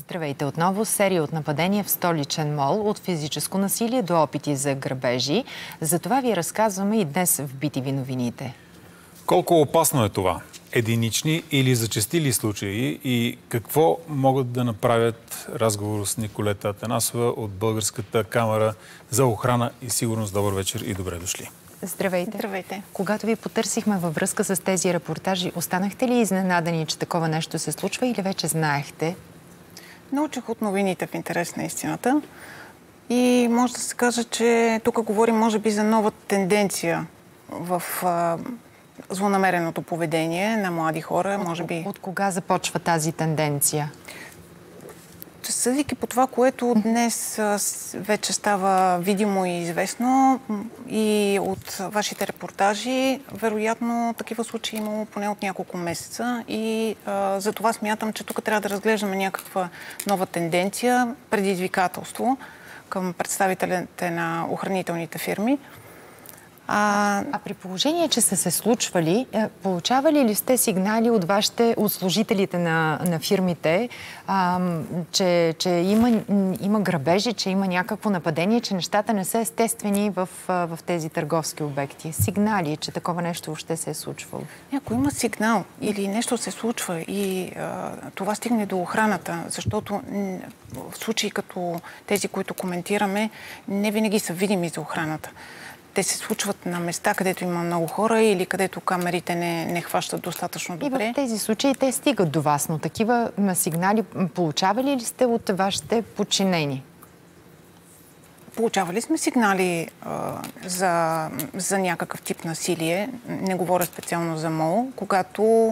Здравейте отново. Серия от нападения в столичен мол, от физическо насилие до опити за грабежи. За това ви разказваме и днес в BTV новините. Колко опасно е това? Единични или зачестили случаи и какво могат да направят? Разговор с Николета Атанасова от Българската камара за охрана и сигурност. Добър вечер и добре дошли. Здравейте. Здравейте. Когато ви потърсихме във връзка с тези репортажи, останахте ли изненадани, че такова нещо се случва или вече знаехте? Научих от новините в интерес на истината и може да се каже, че тук говорим може би за нова тенденция в злонамереното поведение на млади хора. Може би. От кога започва тази тенденция? Съдейки по това, което днес вече става видимо и известно и от вашите репортажи, вероятно такива случаи имало поне от няколко месеца и за това смятам, че тук трябва да разглеждаме някаква нова тенденция, предизвикателство към представителите на охранителните фирми. А при положение, че са се случвали, получавали ли сте сигнали от служителите на фирмите, че има грабежи, че има някакво нападение, че нещата не са естествени в тези търговски обекти? Сигнали, че такова нещо въобще се е случвало? Ако има сигнал или нещо се случва и това стигне до охраната, защото в случаи като тези, които коментираме, не винаги са видими за охраната. Те се случват на места, където има много хора или където камерите не хващат достатъчно добре. И в тези случаи те стигат до вас, но такива сигнали получавали ли сте от вашите подчинени? Получавали сме сигнали за някакъв тип насилие, не говоря специално за МОЛ, когато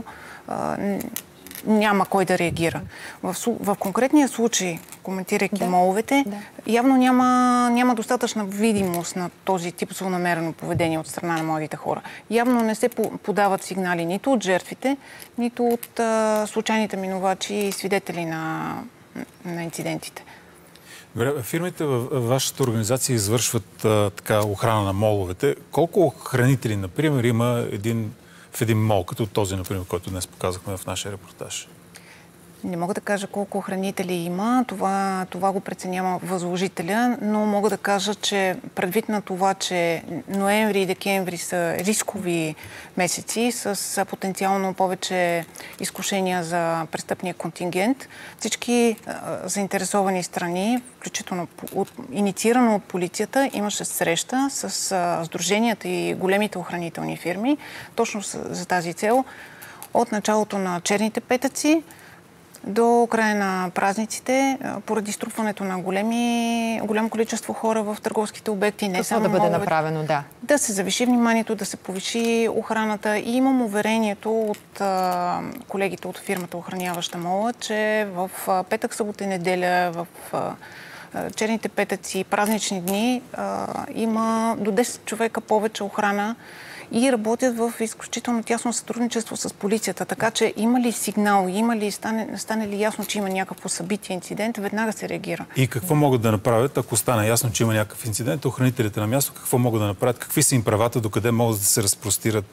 няма кой да реагира. В конкретния случай, коментирайки моловете, явно няма достатъчна видимост на този тип злонамерено поведение от страна на младите хора. Явно не се подават сигнали нито от жертвите, нито от случайните минувачи и свидетели на инцидентите. Фирмите във вашата организация извършват охрана на моловете. Колко охранители, например, има в един мол, като този, например, който днес показахме в нашия репортаж? Не мога да кажа колко охранители има, това го преценява възложителя, но мога да кажа, че предвид на това, че ноември и декември са рискови месеци с потенциално повече изкушения за престъпния контингент, всички заинтересовани страни, включително инициирано от полицията, имаше среща с сдруженията и големите охранителни фирми, точно за тази цел. От началото на черните петъци до края на празниците, поради струпването на голямо количество хора в търговските обекти. Не само да бъде направено, да. Да се завиши вниманието, да се повиши охраната. И имам уверението от колегите от фирмата, охраняваща мола, че в петък, събота и неделя, в черните петъци, празнични дни, има до 10 човека повече охрана и работят в изключително тясно сътрудничество с полицията. Така че има ли сигнал, стане ли ясно, че има някакво събитие, инцидент, веднага се реагира. И какво могат да направят, ако стане ясно, че има някакъв инцидент? Охранителите на място какво могат да направят? Какви са им правата, докъде могат да се разпростират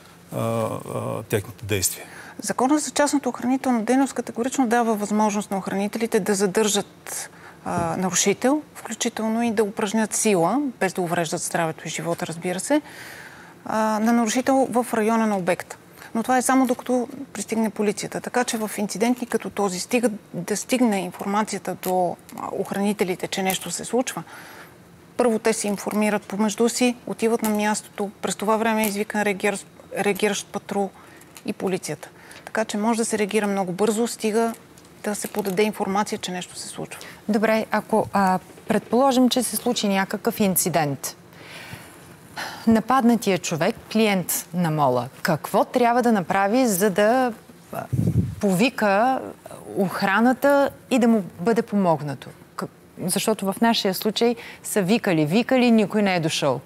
техните действия? Законът за частната охранителна дейност категорично дава възможност на охранителите да задържат нарушител, включително и да упражнят сила, без да увреждат здравето и живота, разбира се, на нарушител в района на обекта. Но това е само докато пристигне полицията. Така че в инциденти като този да стигне информацията до охранителите, че нещо се случва, първо те се информират помежду си, отиват на мястото, през това време е извикан реагиращ патрул и полицията. Така че може да се реагира много бързо, стига да се подаде информация, че нещо се случва. Добре, ако предположим, че се случи някакъв инцидент, нападнатия човек, клиент на мола, какво трябва да направи, за да повика охраната и да му бъде помогнато? Защото в нашия случай са викали, никой не е дошъл.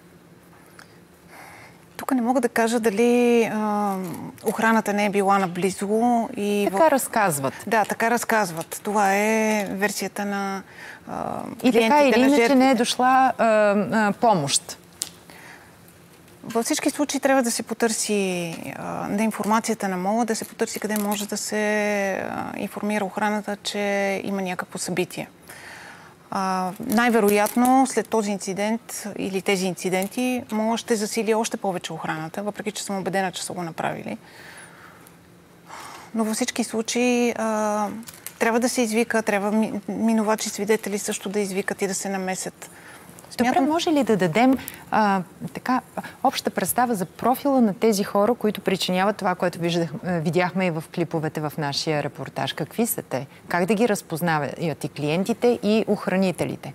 Тук не мога да кажа дали охраната не е била наблизо. Така разказват. Да, така разказват. Това е версията на и така или иначе не е дошла помощ. Във всички случаи трябва да се потърси на информацията на МОЛ, да се потърси къде може да се информира охраната, че има някакво събитие. Най-вероятно след този инцидент или тези инциденти МОЛ ще засили още повече охраната, въпреки че съм убедена, че са го направили. Но във всички случаи трябва да се извика, трябва минувачи свидетели също да извикат и да се намесят. Добре, може ли да дадем обща представа за профила на тези хора, които причиняват това, което видяхме и в клиповете в нашия репортаж? Какви са те? Как да ги разпознават и клиентите, и охранителите?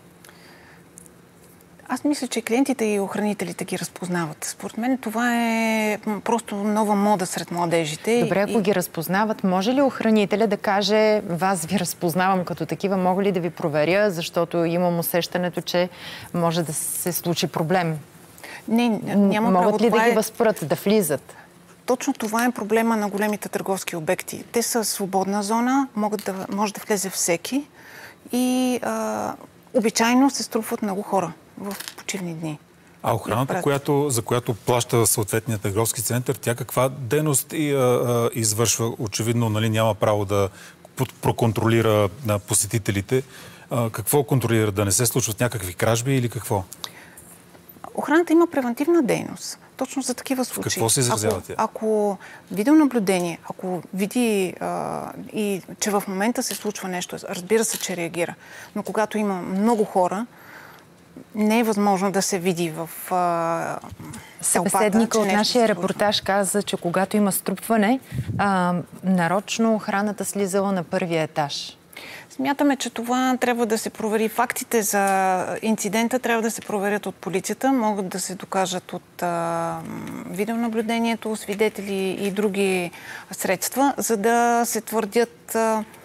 Аз мисля, че клиентите и охранителите ги разпознават. Според мен това е просто нова мода сред младежите. Добре, ако ги разпознават, може ли охранителя да каже: вас ви разпознавам като такива, мога ли да ви проверя, защото имам усещането, че може да се случи проблем? Не, няма право. Могат ли да ги възпрат да влизат? Точно това е проблема на големите търговски обекти. Те са свободна зона, може да влезе всеки и обичайно се струпват много хора в почивни дни. А охраната, за която плаща съответния търговски център, тя каква дейност извършва? Очевидно, няма право да проконтролира на посетителите. Какво контролира? Да не се случват някакви кражби или какво? Охраната има превентивна дейност. Точно за такива случаи. Какво се изразява тя? Ако видеонаблюдение, ако види и че в момента се случва нещо, разбира се, че реагира. Но когато има много хора, не е възможно да се види в събеседника от нашия репортаж каза, че когато има струпване, нарочно охраната слизала на първия етаж. Смятаме, че това трябва да се провери. Фактите за инцидента трябва да се проверят от полицията, могат да се докажат от видеонаблюдението, свидетели и други средства, за да се твърдят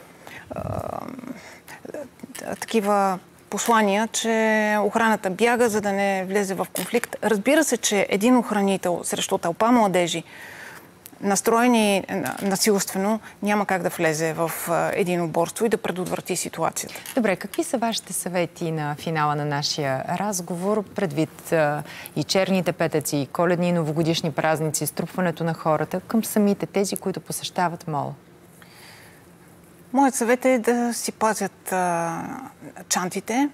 такива послания, че охраната бяга, за да не влезе в конфликт. Разбира се, че един охранител срещу тълпа младежи, настроени насилствено, няма как да влезе в един оборство и да предотврати ситуацията. Добре, какви са вашите съвети на финала на нашия разговор, предвид и черните петъци, и коледни и новогодишни празници, струпването на хората към самите тези, които посещават МОЛ? Моят съвет е да си пазят чантите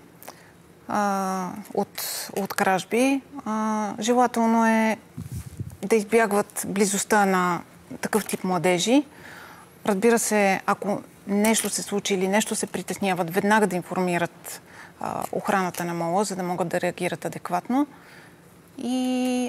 от кражби. Желателно е да избягват близостта на такъв тип младежи. Разбира се, ако нещо се случи или нещо се притесняват, веднага да информират охраната на МОЛ, за да могат да реагират адекватно. И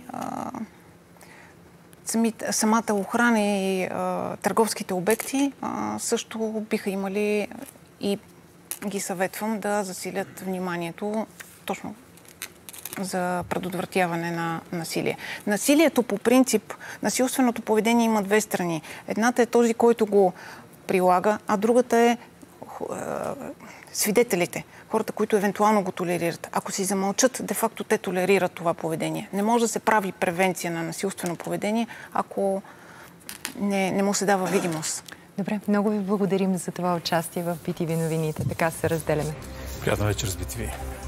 самата охрана и търговските обекти също биха имали и ги съветвам да засилят вниманието точно за предотвратяване на насилие. Насилието по принцип, насилственото поведение има две страни. Едната е този, който го прилага, а другата е свидетелите, хората, които евентуално го толерират. Ако си замълчат, де-факто те толерират това поведение. Не може да се прави превенция на насилствено поведение, ако не му се дава видимост. Добре, много ви благодарим за това участие в BTV новините. Така се разделяме. Приятна вечер с BTV.